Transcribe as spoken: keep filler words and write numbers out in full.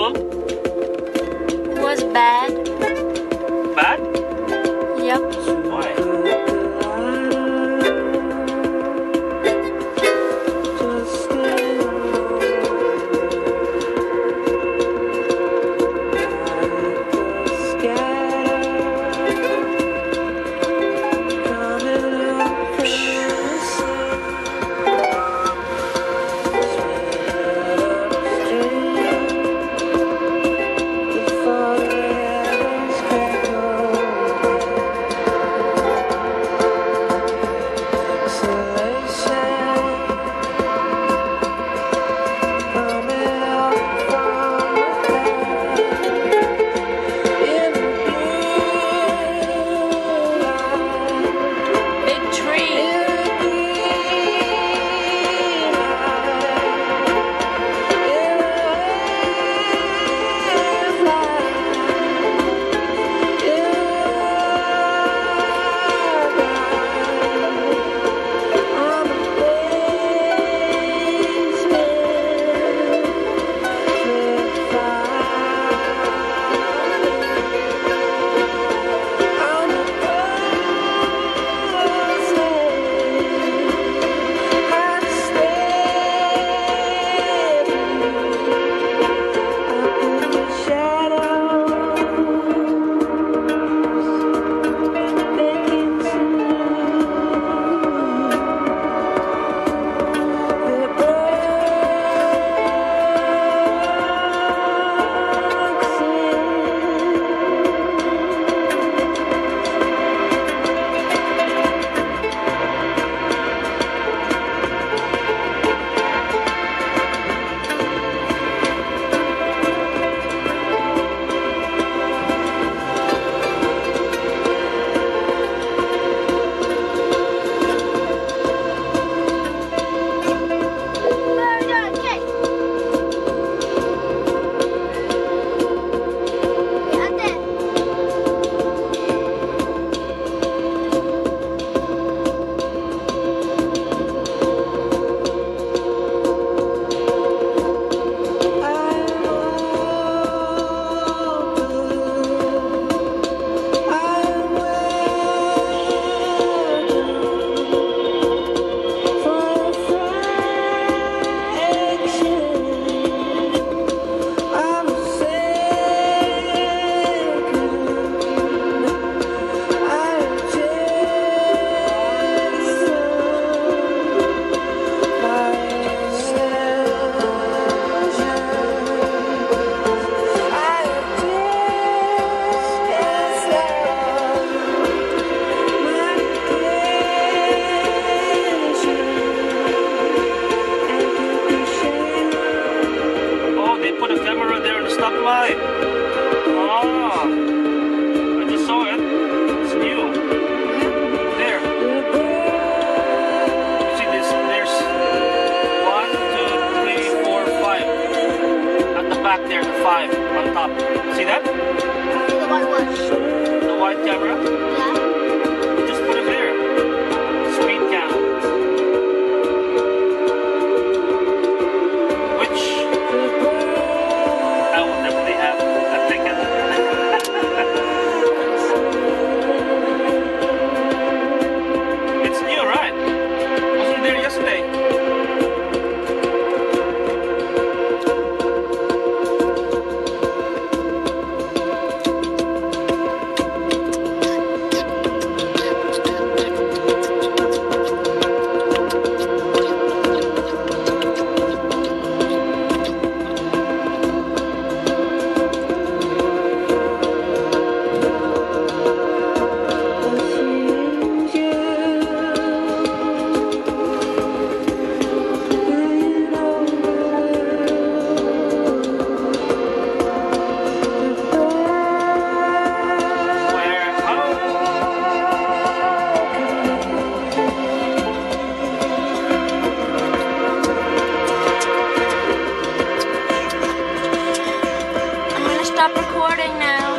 cold? It was bad. Bad? Yep. Why? Stoplight. Oh, I just saw it. It's new. There. You see this? There's one, two, three, four, five. At the back there, the five on top. See that? The white one. The white camera? Yeah. Just put it there. Speed cam. Which I will definitely have a ticket. It's new, right? Wasn't there yesterday? Stop recording now.